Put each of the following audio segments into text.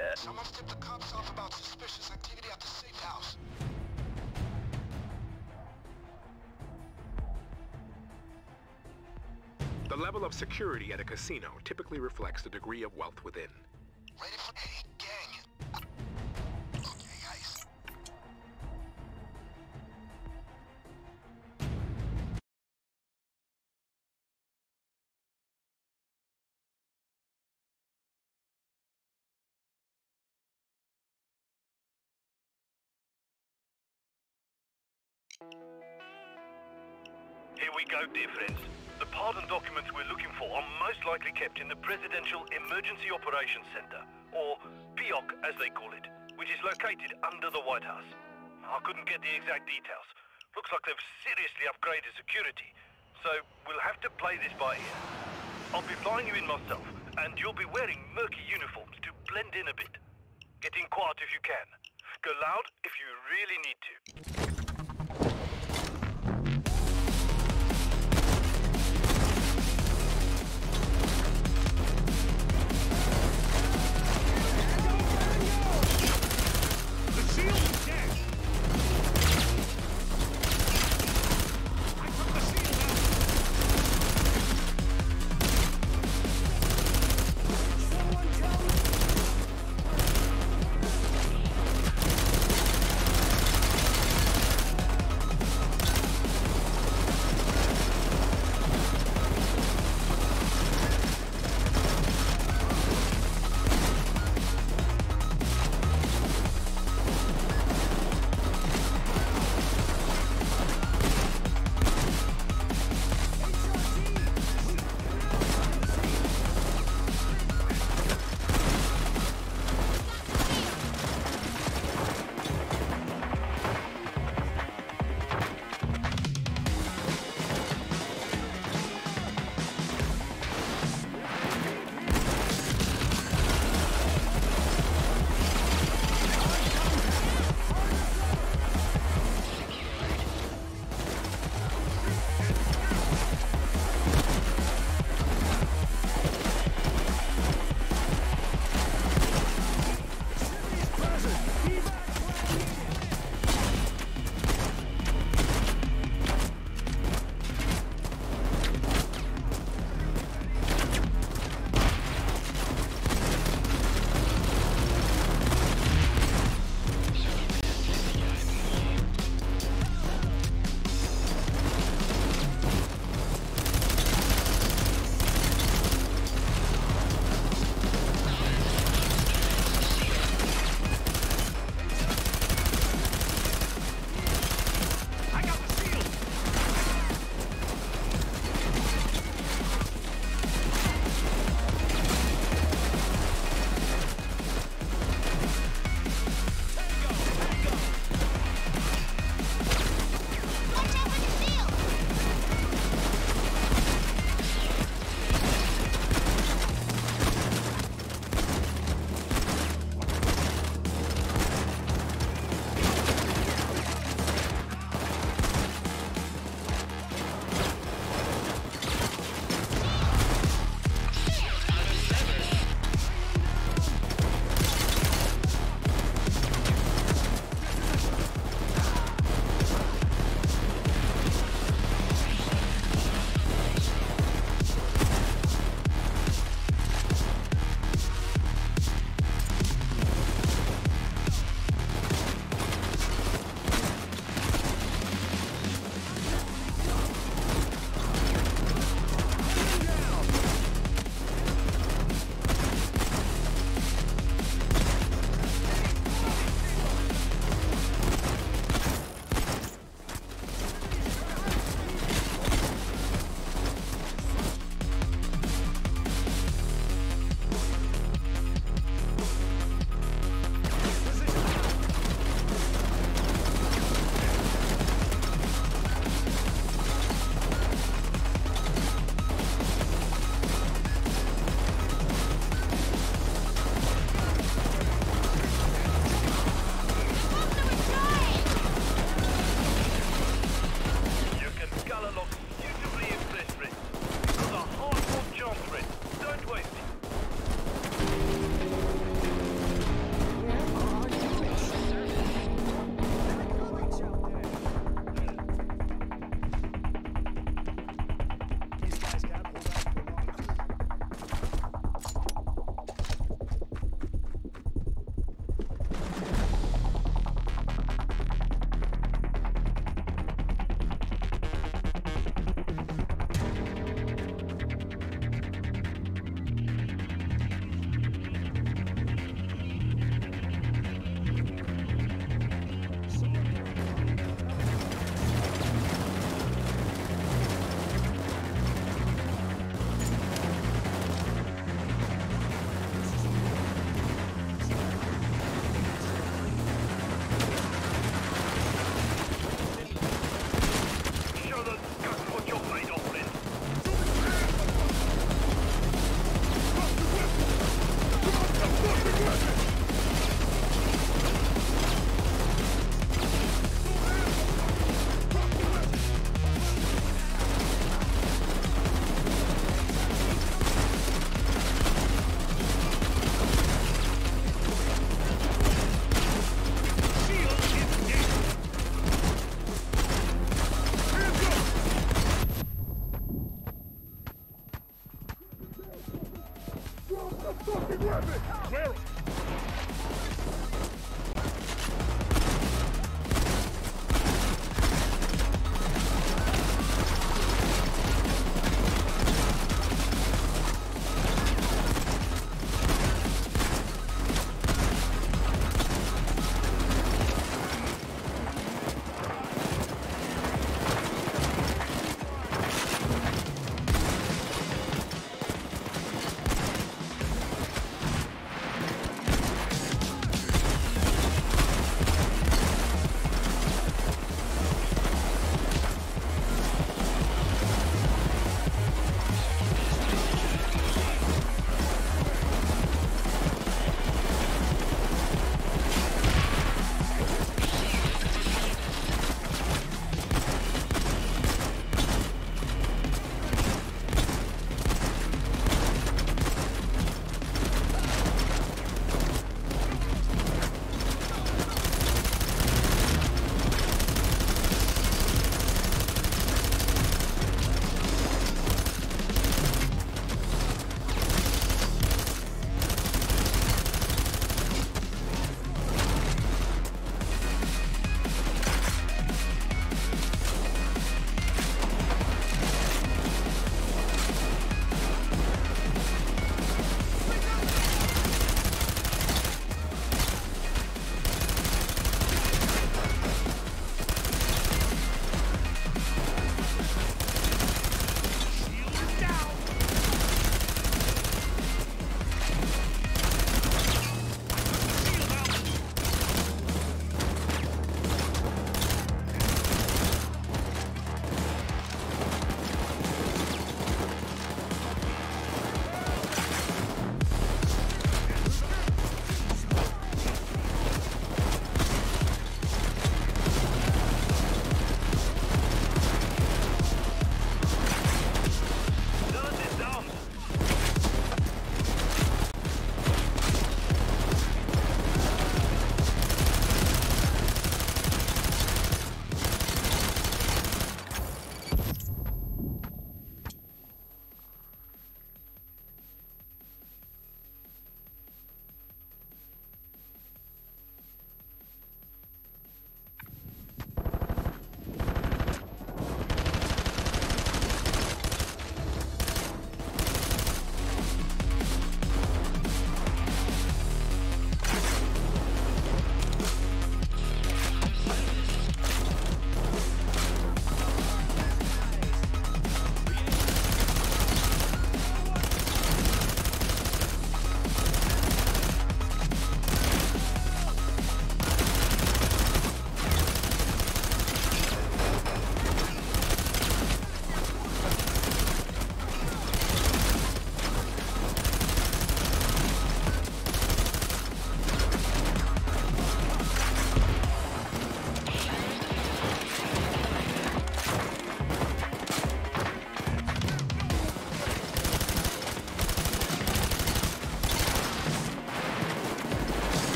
Someone's tipped the cops off about suspicious activity at the safe house. The level of security at a casino typically reflects the degree of wealth within. Ready for... Hey, gang. Okay, guys. Here we go, dear friends. The pardon documents we're looking for are most likely kept in the Presidential Emergency Operations Center, or PEOC as they call it, which is located under the White House. I couldn't get the exact details. Looks like they've seriously upgraded security, so we'll have to play this by ear. I'll be flying you in myself, and you'll be wearing murky uniforms to blend in a bit. Get in quiet if you can. Go loud if you really need to.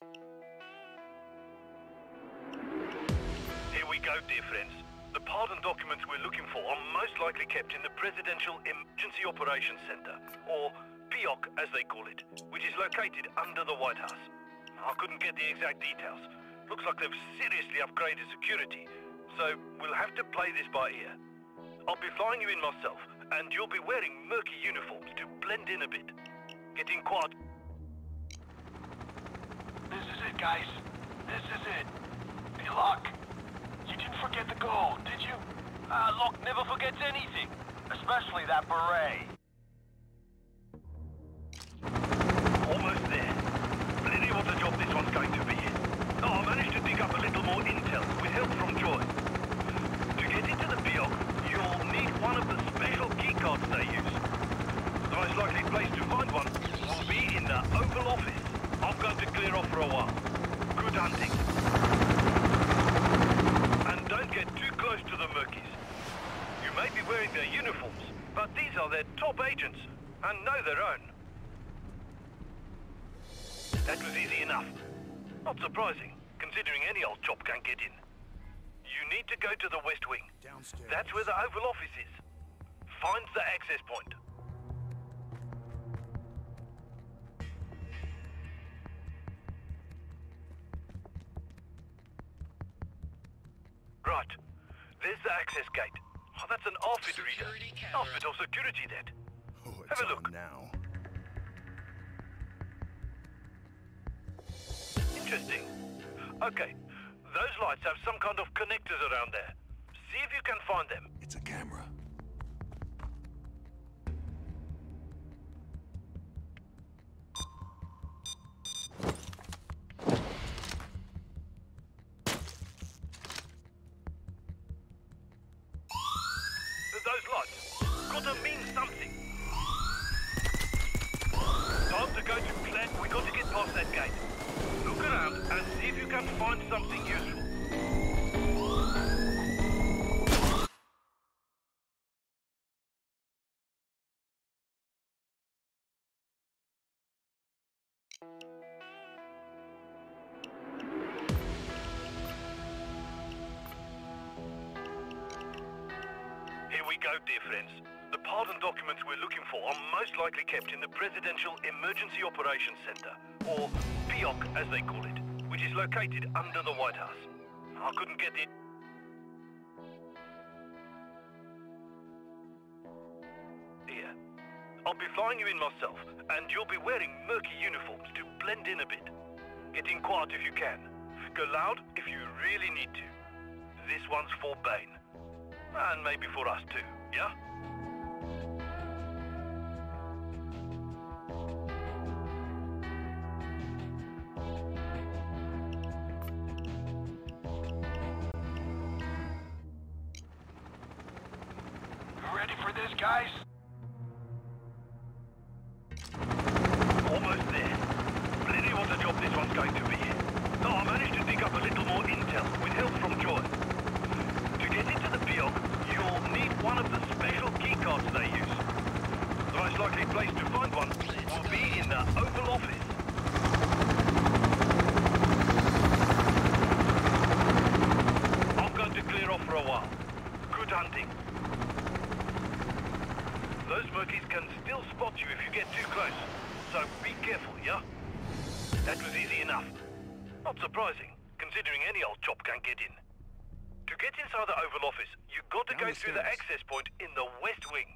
Here we go, dear friends. The pardon documents we're looking for are most likely kept in the Presidential Emergency Operations Center, or PEOC as they call it, which is located under the White House. I couldn't get the exact details. Looks like they've seriously upgraded security, so we'll have to play this by ear. I'll be flying you in myself, and you'll be wearing murky uniforms to blend in a bit. Getting quiet. This is it, guys. This is it. Hey, Locke, you didn't forget the gold, did you? Locke never forgets anything, especially that beret. Almost there. Plenty what a job this one's going to be. Oh, I managed to dig up a little more intel with help from Joy. To get into the PEOC, you'll need one of the special keycards they use. The most likely place to find one will be in the Oval Office. I'm going to clear off for a while. Good hunting. And don't get too close to the Murkies. You may be wearing their uniforms, but these are their top agents, and know their own. That was easy enough. Not surprising, considering any old chop can get in. You need to go to the West Wing. Downstairs. That's where the Oval Office is. Find the access point. Right. There's the access gate. Oh, that's an ARFID reader. ARFID or security that. Oh, Have a look. now. Interesting. Okay. Those lights have some kind of connectors around there. See if you can find them. It's a camera. Those lights gotta mean something. Time to go to plan. We got to get past that gate. Look around and see if you can find something useful. Here we go, dear friends. The pardon documents we're looking for are most likely kept in the Presidential Emergency Operations Center, or PEOC as they call it, which is located under the White House. I couldn't get it. Here. I'll be flying you in myself, and you'll be wearing murky uniforms to blend in a bit. Getting quiet if you can. Go loud if you really need to. This one's for Bane. And maybe for us too, yeah? You ready for this, guys? Almost there. Plenty what a job this one's going to be. Oh, I managed to dig up a little more intel with help from Joy. To get into the PEOC, you'll need one of the special keycards they use. The most likely place to find one will be in the Oval Office. I'm going to clear off for a while. Good hunting. Those Murkies can still spot you if you get too close, so be careful, yeah? That was easy enough. Not surprising, considering any old chop can get in. To get inside the Oval Office, you've got to Down go the through the stairs. access point in the West Wing.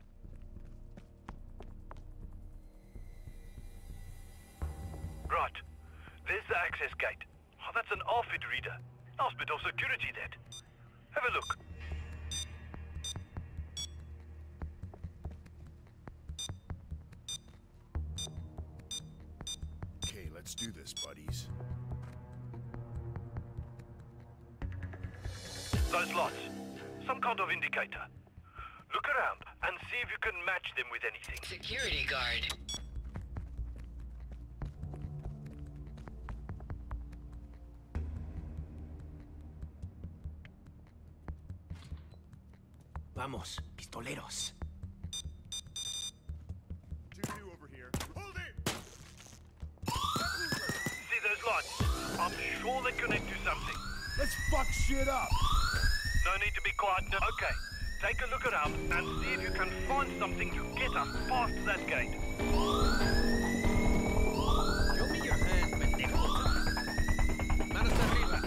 Right. There's the access gate. Oh, that's an ARFID reader. Hospital security that. Have a look. Okay, let's do this, buddies. Those lights. Some kind of indicator. Look around and see if you can match them with anything. Security guard. Vamos, pistoleros. 2-2 over here. Hold it! See those lights? I'm sure they connect to something. Let's fuck shit up. No need to be quiet. No. Okay, take a look around and see if you can find something to get us past that gate. Show me your hand, pendejo. Manos arriba.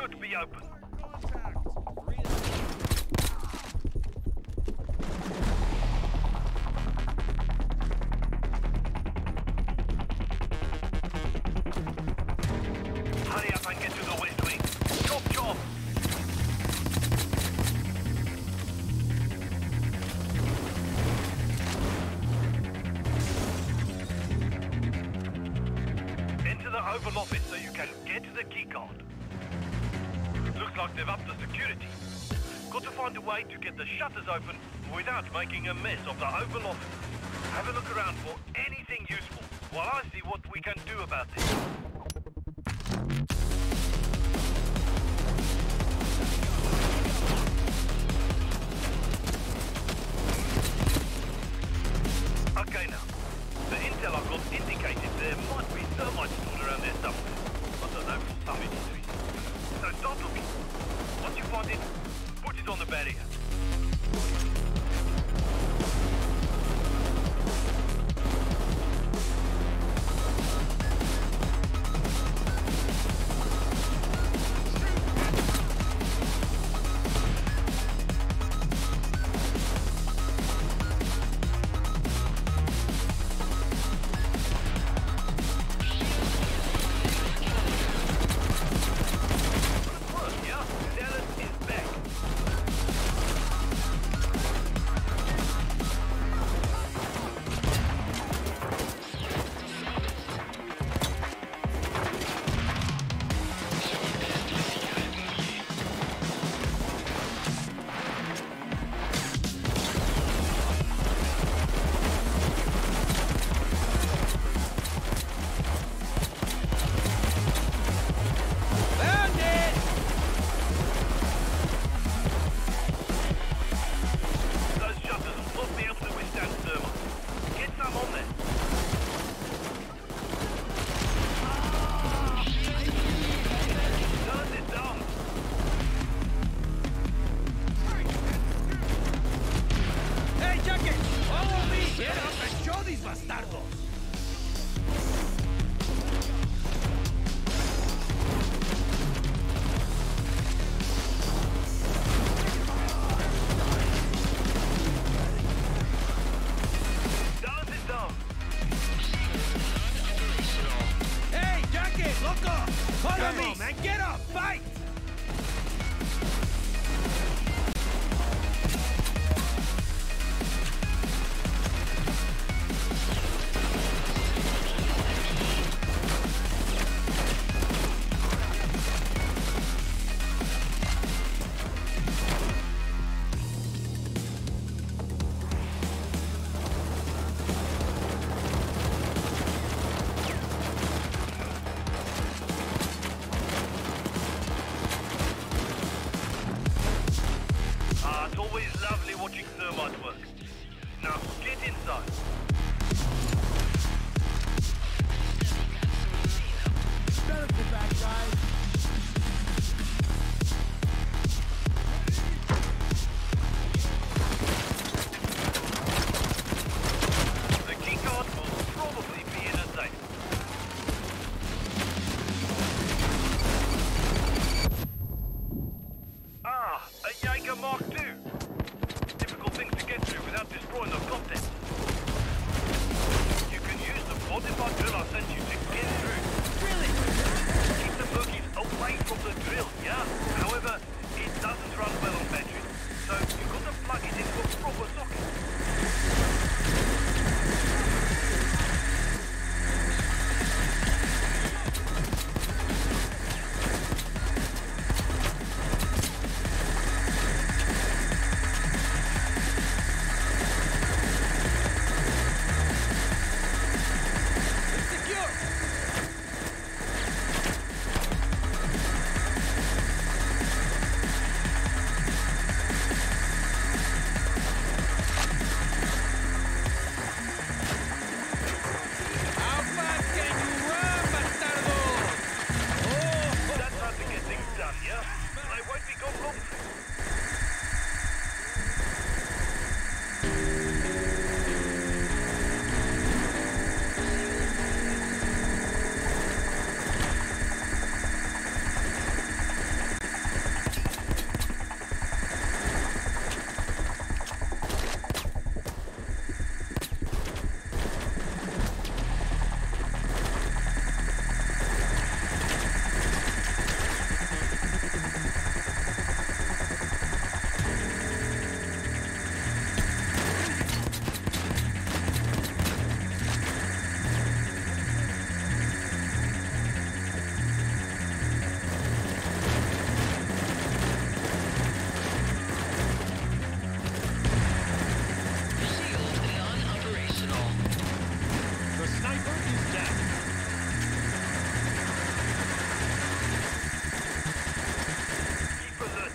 won't be open. Hurry up and get to the west wing. Chop, chop! Enter the Oval Office so you can get the keycard. Looks like they've upped the security. Got to find a way to get the shutters open without making a mess of the Oval Office. Have a look around for anything useful while I see what we can do about this. Okay now, the intel I've got indicated there might be termites stored around there somewhere. I don't know, for some industries. So start looking. Once you find it, put it on the barrier. Keep alert.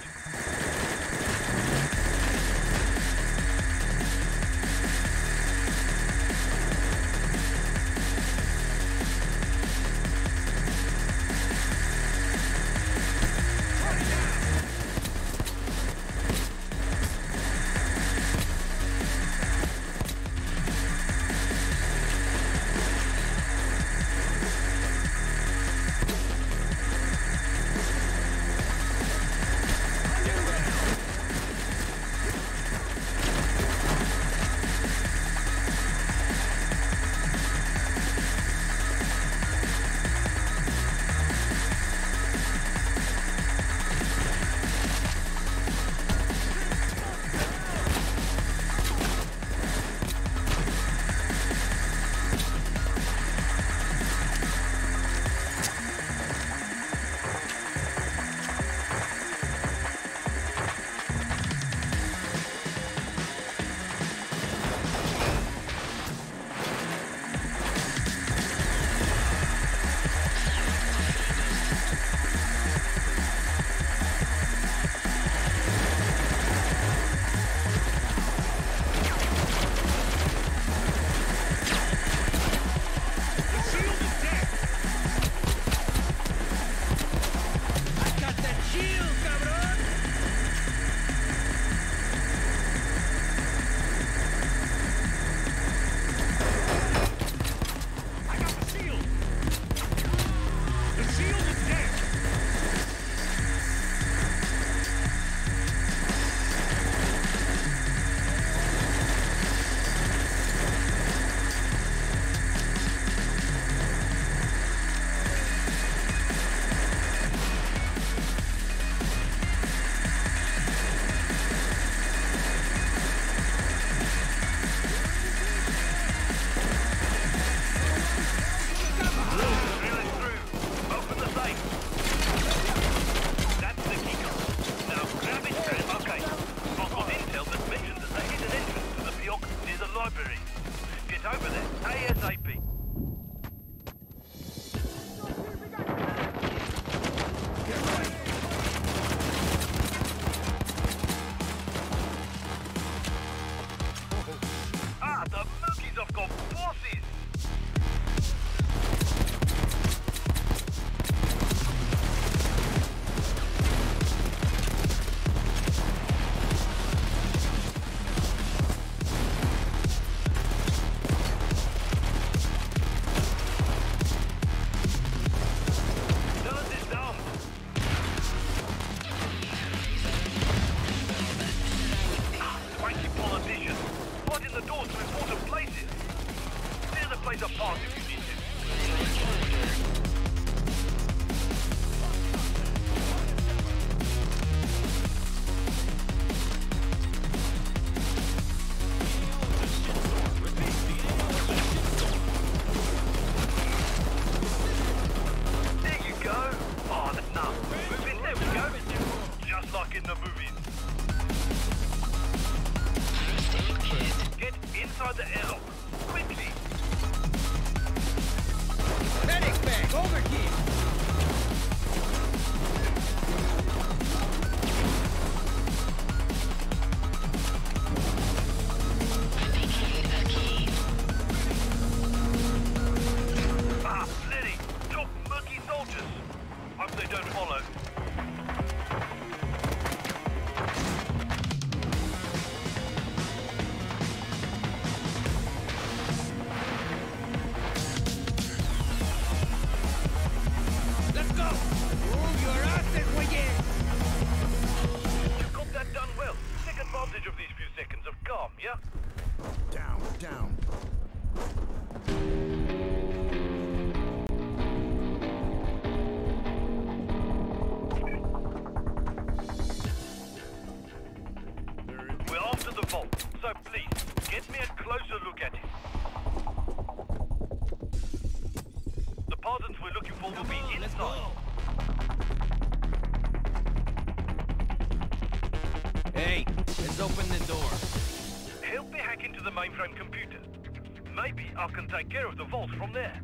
maybe I can take care of the vault from there.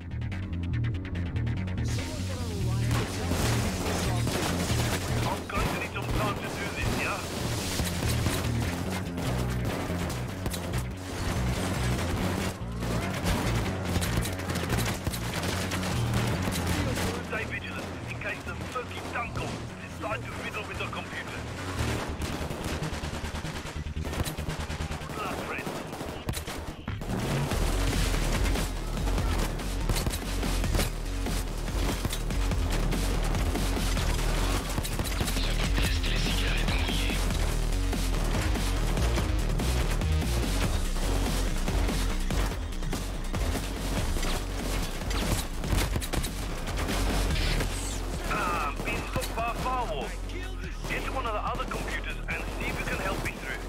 I'm going to need some time to do this, yeah? Stay vigilant in case the Turkey Dunkel decide to fiddle with the computer. Good luck, friends. Get to one of the other computers and see if you can help me through.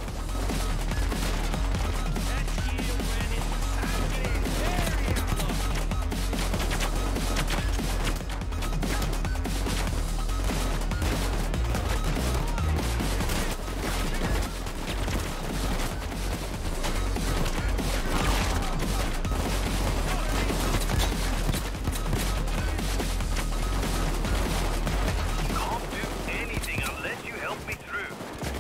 Can't do anything unless you help me through.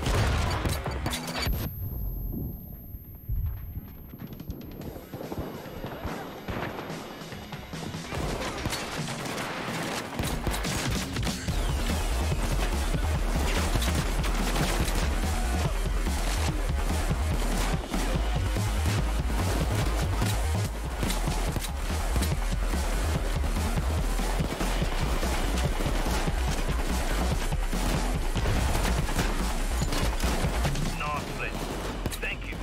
Nice, Flint. Thank you.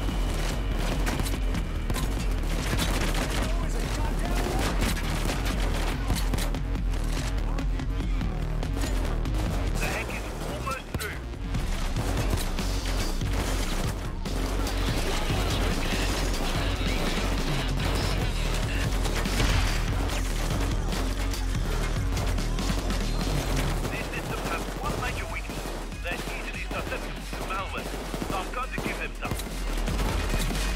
The hack is almost through. These systems have one major weakness. They're easily susceptible to malware, so I'm going to give them some.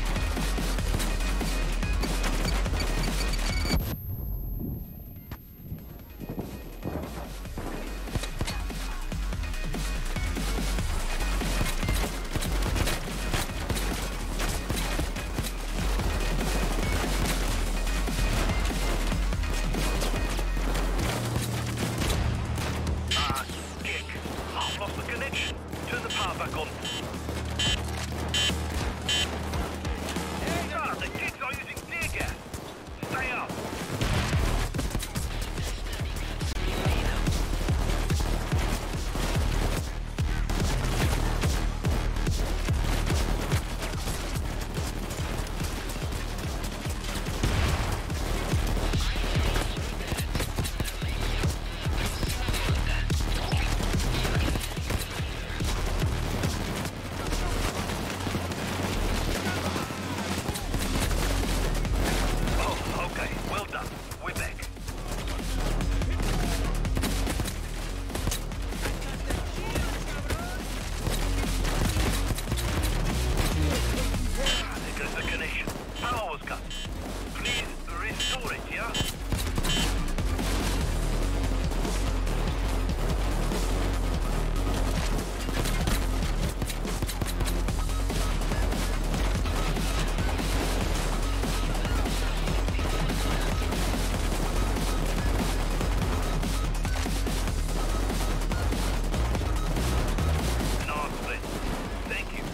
Kick. I've lost the connection. Turn the power back on. The kicks are using tear gas. Stay up. Oh, okay. Well done. We're back. There goes the connection. Power was cut. Please restore it, yeah? Nice, Flint. Thank you.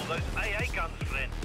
those AA guns, friend.